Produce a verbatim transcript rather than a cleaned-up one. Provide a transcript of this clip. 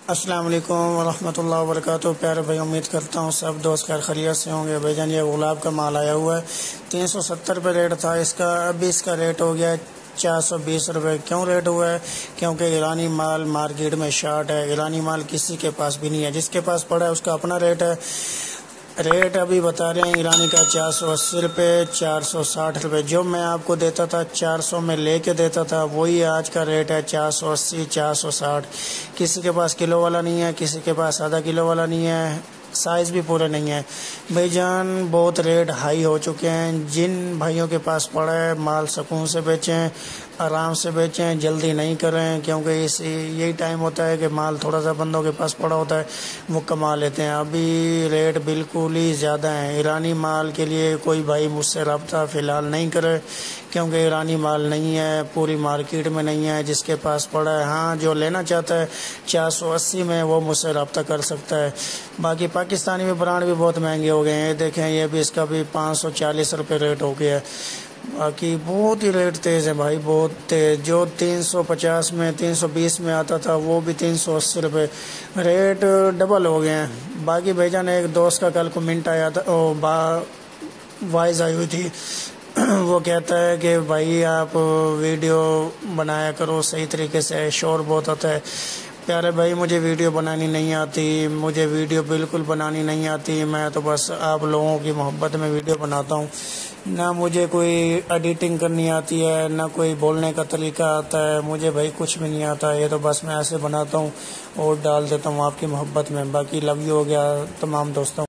अस्सलाम वालेकुम वरहमतुल्लाहि वबरकातुहू। प्यारे भाई, उम्मीद करता हूँ सब दोस्त खैर खैरियत से होंगे। भाईजान ये गुलाब का माल आया हुआ है, तीन सौ सत्तर रुपये रेट था इसका, अभी इसका रेट हो गया है चार सौ बीस रुपये। क्यों रेट हुआ है? क्योंकि ईरानी माल मार्केट में शार्ट है। ईरानी माल किसी के पास भी नहीं है, जिसके पास पड़ा है उसका अपना रेट है। रेट अभी बता रहे हैं ईरानी का चार सौ अस्सी रुपये, चार सौ साठ रुपये। जो मैं आपको देता था चार सौ में लेके देता था, वही आज का रेट है चार सौ अस्सी, चार सौ साठ। किसी के पास किलो वाला नहीं है, किसी के पास आधा किलो वाला नहीं है, साइज़ भी पूरे नहीं है। भाईजान बहुत रेट हाई हो चुके हैं। जिन भाइयों के पास पड़ा है माल सुकून से बेचें, आराम से बेचें, जल्दी नहीं करें, क्योंकि इस यही टाइम होता है कि माल थोड़ा सा बंदों के पास पड़ा होता है, वो कमा लेते हैं। अभी रेट बिल्कुल ही ज़्यादा है। ईरानी माल के लिए कोई भाई मुझसे रब्ता फ़िलहाल नहीं करे, क्योंकि ईरानी माल नहीं है, पूरी मार्केट में नहीं है। जिसके पास पड़ा है, हाँ, जो लेना चाहता है चार सौ अस्सी में, वो मुझसे रब्ता कर सकता है। बाकी पाकिस्तानी भी ब्रांड भी बहुत महंगे हो गए हैं। ये देखें, ये भी इसका भी पाँच सौ चालीस रुपये रेट हो गया है। बाकी बहुत ही रेट तेज़ है भाई, बहुत तेज़। जो तीन सौ पचास में, तीन सौ बीस में आता था, वो भी तीन सौ अस्सी रुपये, रेट डबल हो गए हैं। बाकी भाईजान एक दोस्त का कल कमेंट आया था, ओ बा वॉइस आई हुई थी। वो कहता है कि भाई आप वीडियो बनाया करो सही तरीके से, शोर बहुत आता है। प्यारे भाई, मुझे वीडियो बनानी नहीं आती, मुझे वीडियो बिल्कुल बनानी नहीं आती। मैं तो बस आप लोगों की मोहब्बत में वीडियो बनाता हूँ। ना मुझे कोई एडिटिंग करनी आती है, ना कोई बोलने का तरीका आता है, मुझे भाई कुछ भी नहीं आता। ये तो बस मैं ऐसे बनाता हूँ और डाल देता हूँ आपकी मोहब्बत में। बाकी लव यू हो गया तमाम दोस्तों।